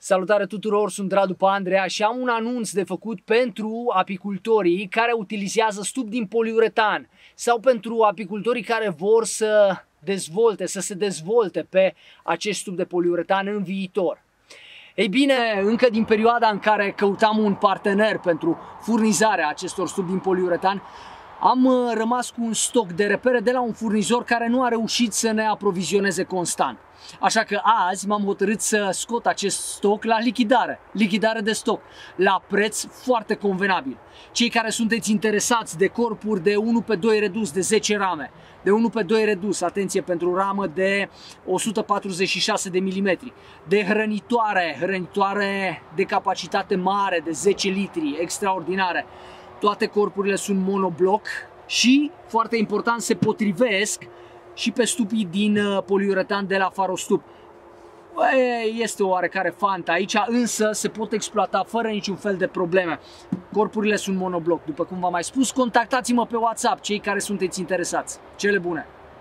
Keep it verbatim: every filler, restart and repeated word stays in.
Salutare tuturor, sunt Radu Pandrea și am un anunț de făcut pentru apicultorii care utilizează stup din poliuretan sau pentru apicultorii care vor să dezvolte, să se dezvolte pe acest stup de poliuretan în viitor. Ei bine, încă din perioada în care căutam un partener pentru furnizarea acestor stup din poliuretan, am rămas cu un stoc de repere de la un furnizor care nu a reușit să ne aprovizioneze constant. Așa că azi m-am hotărât să scot acest stoc la lichidare, lichidare de stoc, la preț foarte convenabil. Cei care sunteți interesați de corpuri de unu pe doi redus de zece rame, de unu pe doi redus, atenție, pentru ramă de o sută patruzeci și șase de milimetri, de hrănitoare, hrănitoare de capacitate mare, de zece litri, extraordinare. Toate corpurile sunt monobloc și, foarte important, se potrivesc și pe stupii din poliuretan de la Farostup. Este o oarecare fantă aici, însă se pot exploata fără niciun fel de probleme. Corpurile sunt monobloc, după cum v-am mai spus. Contactați-mă pe WhatsApp, cei care sunteți interesați. Cele bune!